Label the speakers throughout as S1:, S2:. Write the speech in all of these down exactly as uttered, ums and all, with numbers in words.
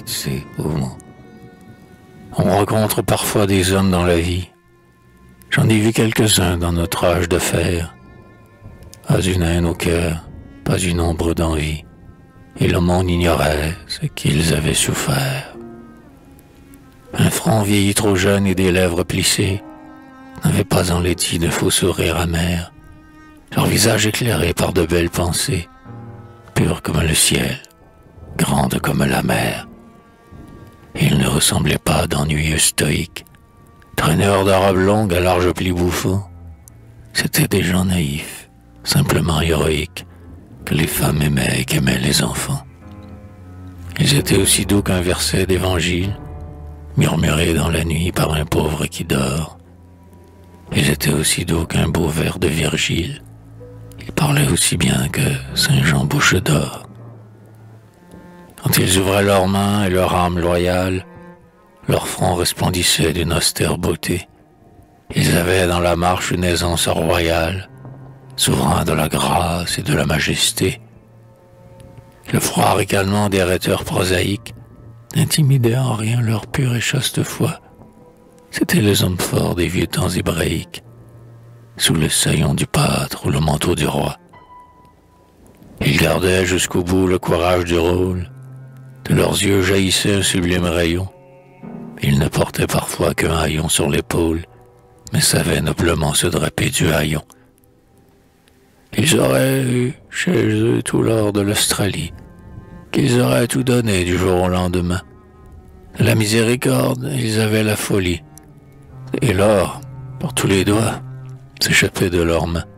S1: tu sais, au moins. On rencontre parfois des hommes dans la vie. J'en ai vu quelques-uns dans notre âge de fer. Pas une haine au cœur, pas une ombre d'envie. Et le monde ignorait ce qu'ils avaient souffert. Un front vieilli trop jeune et des lèvres plissées n'avaient pas enlaidi de faux sourires amers. Leur visage éclairé par de belles pensées, pures comme le ciel, grandes comme la mer. Ils ne ressemblaient pas à d'ennuyeux stoïques, traîneurs de robes longues à larges plis bouffants. C'étaient des gens naïfs, simplement héroïques, que les femmes aimaient et qu'aimaient les enfants. Ils étaient aussi doux qu'un verset d'évangile, murmuré dans la nuit par un pauvre qui dort. Ils étaient aussi doux qu'un beau vers de Virgile. Ils parlaient aussi bien que Saint Jean Bouche d'Or. Quand ils ouvraient leurs mains et leur âme loyale, leur front resplendissait d'une austère beauté. Ils avaient dans la marche une aisance royale, souverain de la grâce et de la majesté. Le froid ricanement des rhéteurs prosaïques n'intimidait en rien leur pure et chaste foi. C'étaient les hommes forts des vieux temps hébraïques, sous le saillon du pâtre ou le manteau du roi. Ils gardaient jusqu'au bout le courage du rôle. De leurs yeux jaillissait un sublime rayon. Ils ne portaient parfois qu'un haillon sur l'épaule, mais savaient noblement se draper du haillon. Ils auraient eu chez eux tout l'or de l'Australie, qu'ils auraient tout donné du jour au lendemain. De la miséricorde, ils avaient la folie, et l'or, par tous les doigts, s'échappait de leurs mains.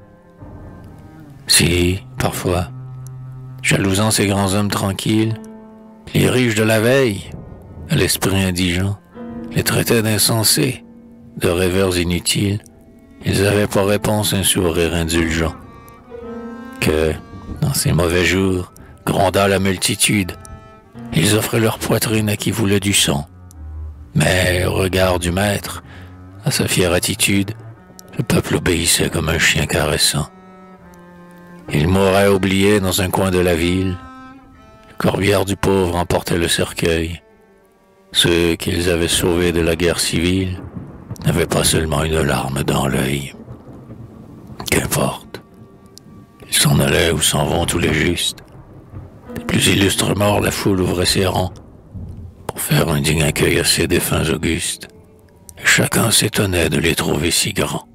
S1: Si, parfois, jalousant ces grands hommes tranquilles, les riches de la veille, à l'esprit indigent, les traitaient d'insensés, de rêveurs inutiles, ils avaient pour réponse un sourire indulgent. Que, dans ces mauvais jours, gronda la multitude, ils offraient leur poitrine à qui voulait du sang. Mais, au regard du maître, à sa fière attitude, le peuple obéissait comme un chien caressant. Il mourrait oublié dans un coin de la ville. Le corbière du pauvre emportait le cercueil. Ceux qu'ils avaient sauvés de la guerre civile n'avaient pas seulement une larme dans l'œil. Qu'importe. Ils s'en allaient où s'en vont tous les justes. Les plus illustres morts, la foule ouvrait ses rangs pour faire un digne accueil à ces défunts augustes. Et chacun s'étonnait de les trouver si grands.